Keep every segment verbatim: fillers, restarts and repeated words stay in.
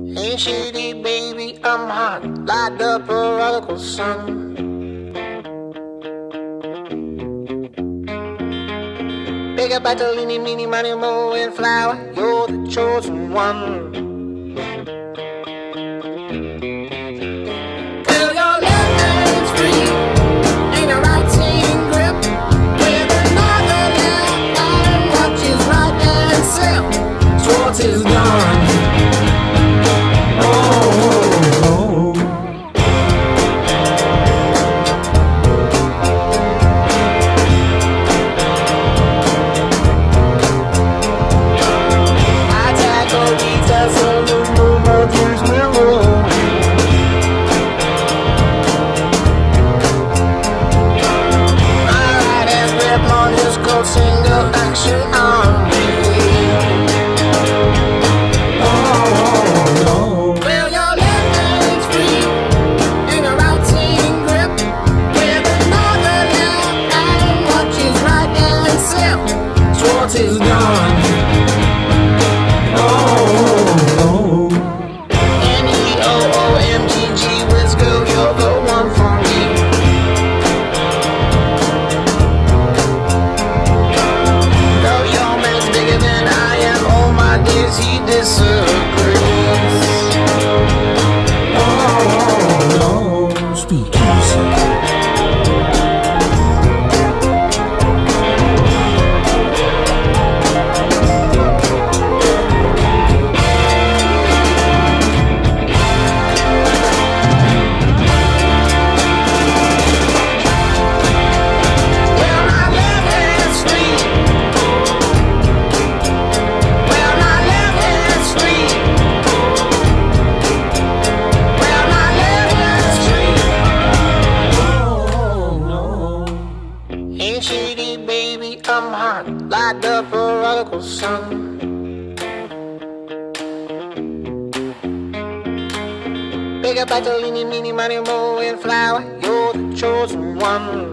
Ain't shitty, baby, I'm hot, light up a prodigal son. Big up battle, eeny, meeny, miny, moe, and flower, you're the chosen one. Till your left hand's free, ain't a right hand grip, with another left hand, watch his right hand slip. Schwartz is gone. Single action on me. Oh, no. Well, your left hand's free, and a right hand grip, with another left hand, watch his right hand slip. Schwartz is gone. Oh, no. N E O O M G G, let's go, you're the one for me. He disagrees. Oh, no. Speak easy. I'm hot, light up a prodigal son. Big up battle, eeny, meeny, miny, moe, and flower, you're the chosen one.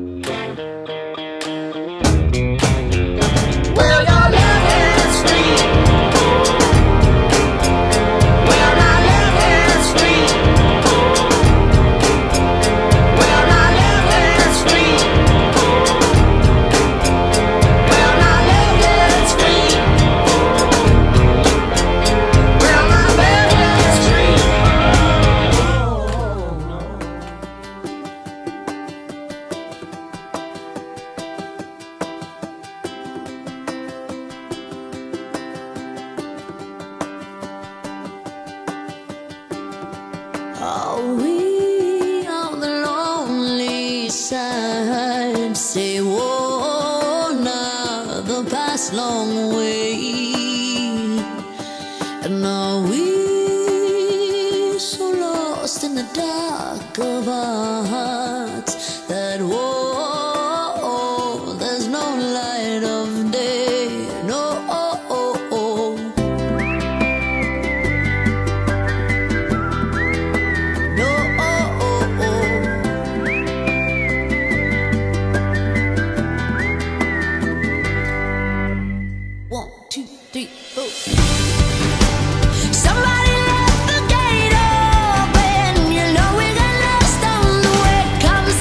Well, your left hand's free. Well, my left hand's free. Well, my left hand's free. Are we on the lonely side? Say, whoa, now the past long way. And are we so lost in the dark of our hearts that, whoa, there's no light of day, no. Somebody left the gate open. You know we got lost on the way. Comes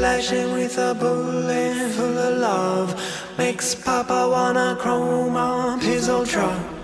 flashing with a bullet full of love makes Papa wanna chrome up his old truck.